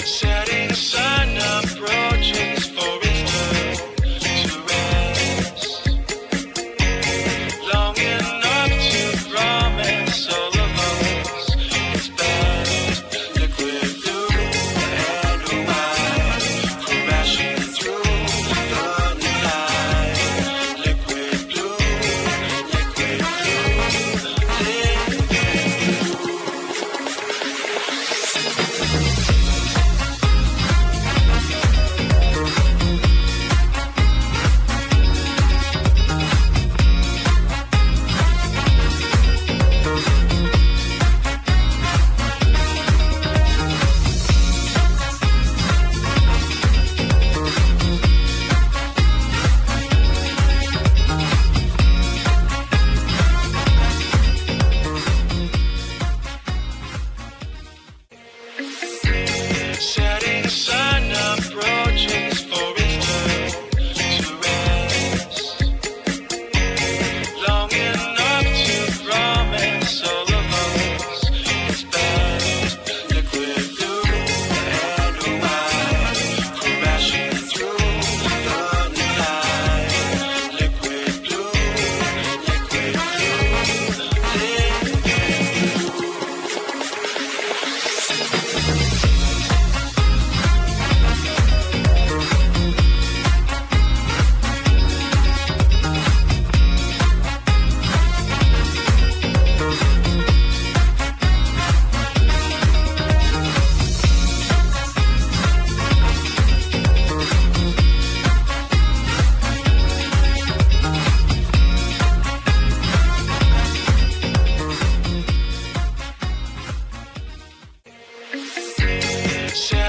Setting a sun approaching is for its turn to rest. Long enough to promise all of us its best. Liquid blue and white, crashing through the night. Liquid blue, liquid blue, liquid blue. Setting a sun approaching is for its turn to rest. Long enough to promise all of us its best. Liquid blue and white, crashing through the night. Liquid blue, liquid blue, liquid blue. Set